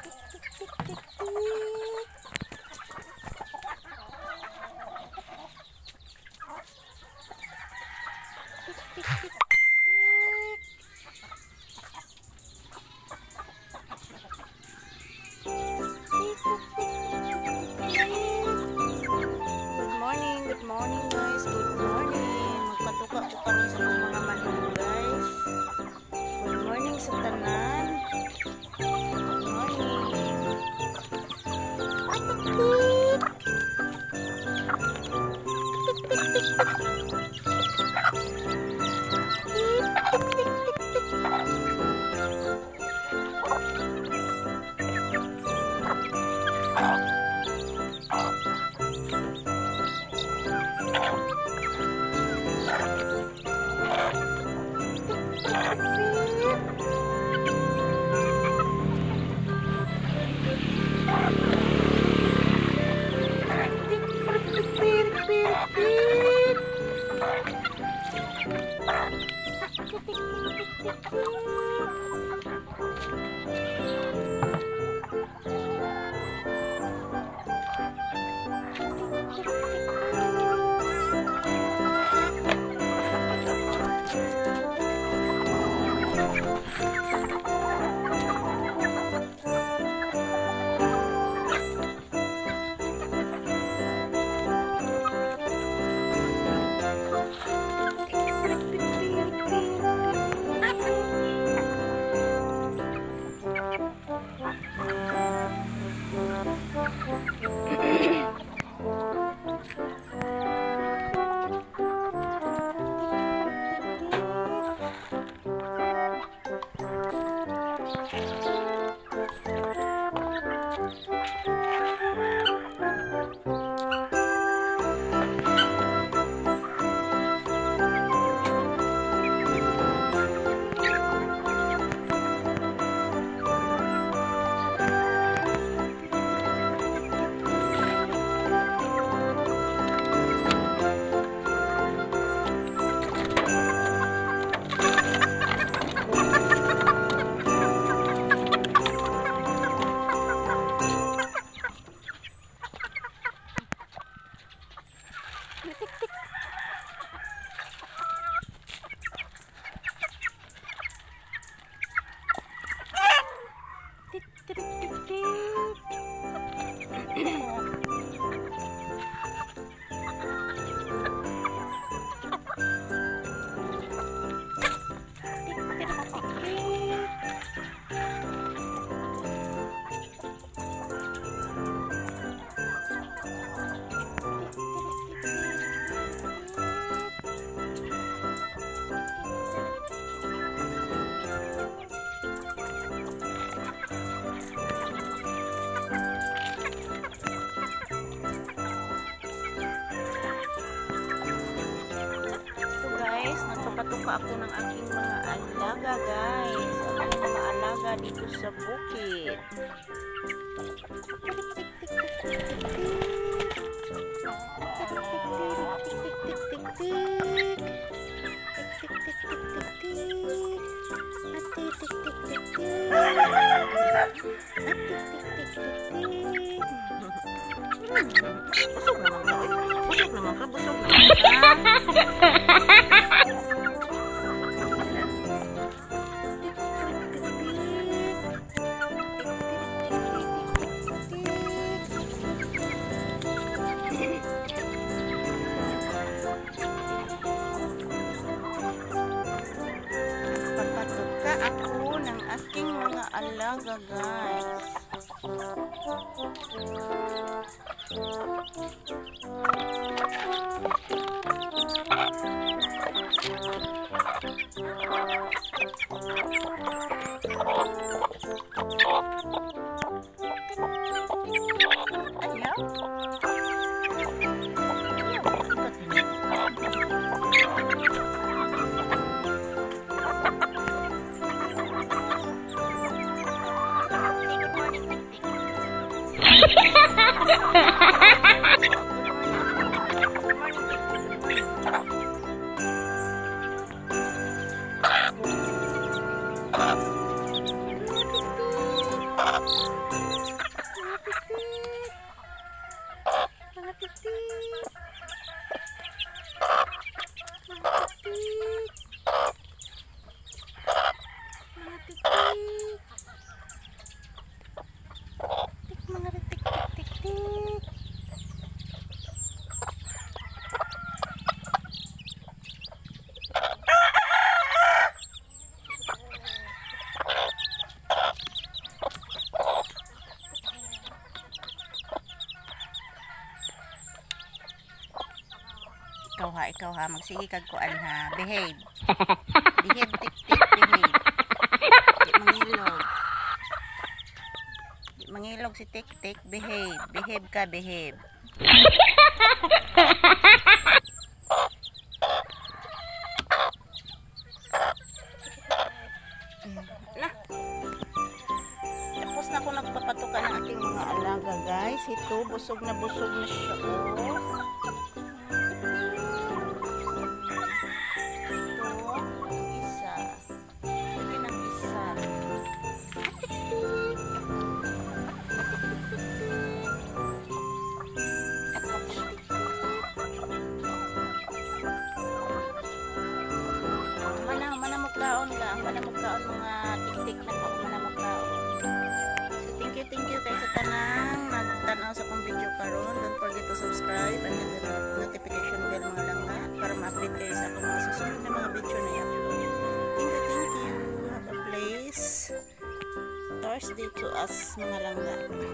Good morning guys, good morning. Magpatuka ko kami sa mga manok guys. Good morning sa tanan. Good morning. Nagpapatuka ako ng aking mga alaga guys. Ang mga alaga dito sa bukid. Busog naman ka. Busog naman ka. Busog naman ka. Papatuka ako ng aking mga alaga guys. ha, ikaw ha, magsige kag kuan ha. Behave. Behave, tik-tik, behave. Di mangilog. Di mangilog si tik-tik, behave. Behave ka, behave. Na. Tapos na ako nagpapatuka ng aking mga alaga, guys. Ito, busog na siya, oh. Manamugkaon mga tik-tik na ko, manamugkaon. So thank you kay sa tanang nagtanaw sa kong video karon. Don't forget to subscribe and hit the notification bell mga langga para ma-update kayo sa akong mga susunod na mga video na i-upload. Thank you. Have a place Thursday to us mga langga.